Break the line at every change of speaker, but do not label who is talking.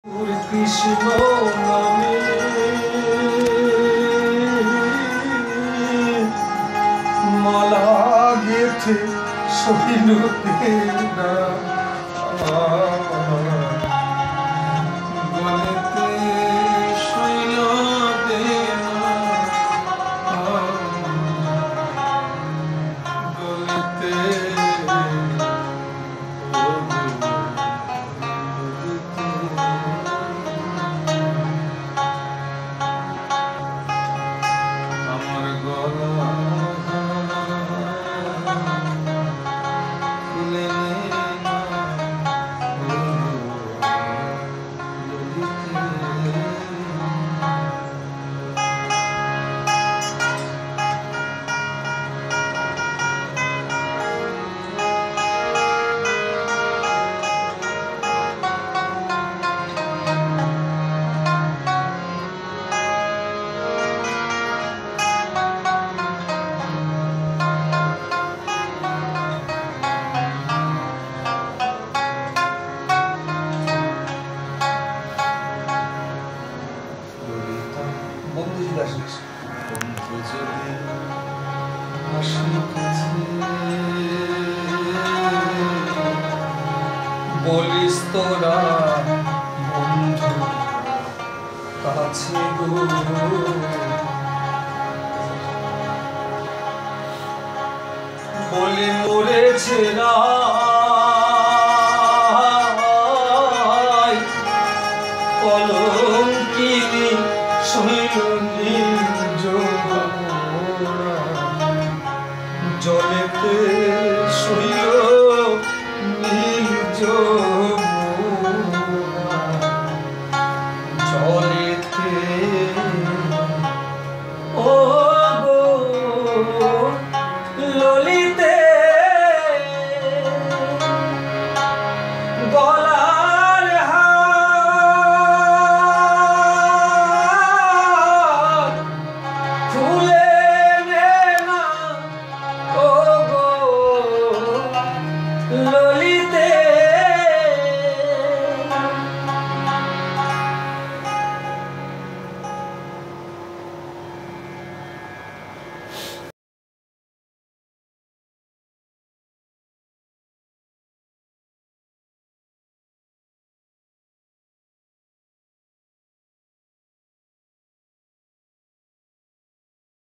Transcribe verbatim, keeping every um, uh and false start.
কৃষ্ণ নামে মালা গেথে সহিল না গলেতে শৈল দেনা গলেতে বলিস তোরা বন্ধু কাছে গো বলি মরেছে না কলঙ্কিনী শৈলী জলেতে শৈল নীল জলেতে ও গো ললিতে গলার হার খুলে নে না ও গো